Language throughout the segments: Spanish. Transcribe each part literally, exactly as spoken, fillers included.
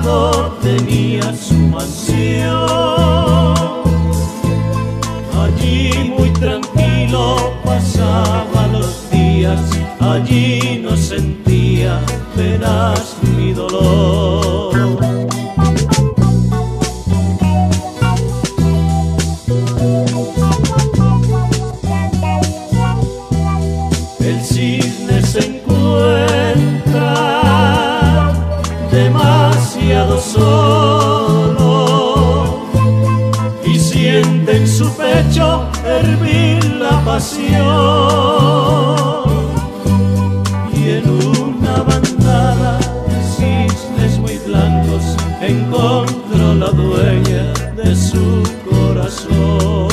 lado tenía su mansión. Allí muy tranquilo pasaba los días, allí no sentía penas ni dolor. El cisne se encuentra demasiado solo y siente en su pecho hervir la pasión. Y en una bandada de cisnes muy blancos encontró la dueña de su corazón.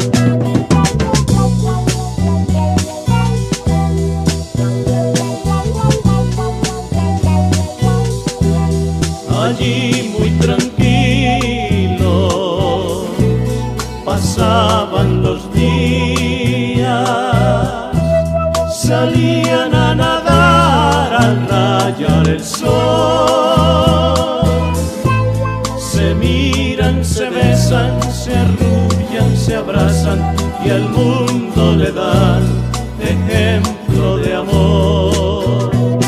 Allí muy tranquilo pasaban los días, salían a nadar al rayar el sol. Se miran, se besan, se arrullan, se abrazan y al mundo le dan ejemplo de amor.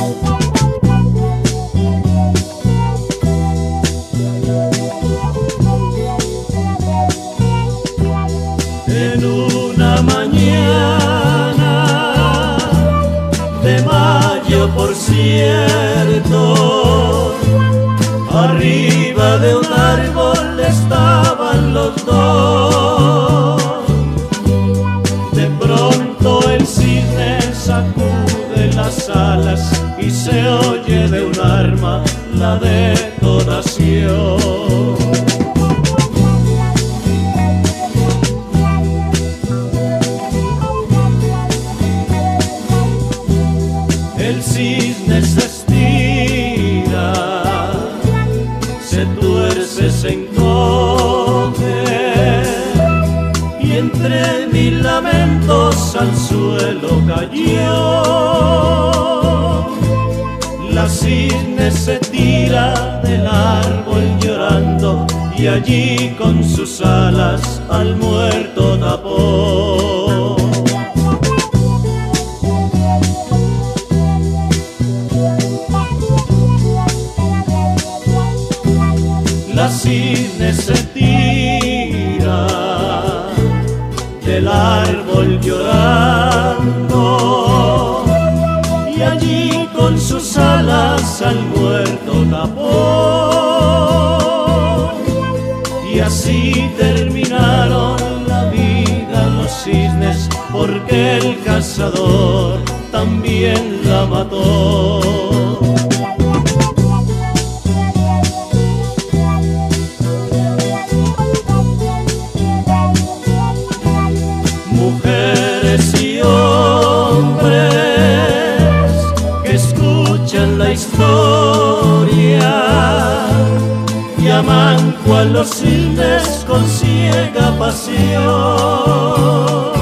En una mañana de mayo, por cierto, arriba de un árbol estaban los dos. De pronto el cisne sacude las alas y se oye de un arma la detonación. El cisne se estira, se tuerce, se encoge y entre mil lamentos al suelo cayó. La cisne se tira del árbol llorando y allí con sus alas al muerto tapó. La cisne se tira del árbol llorando y allí con sus alas al muerto tapó. Y así terminaron la vida los cisnes, porque el cazador también la mató. Mujeres y hombres que escuchan la historia llaman cual los cisnes con ciega pasión.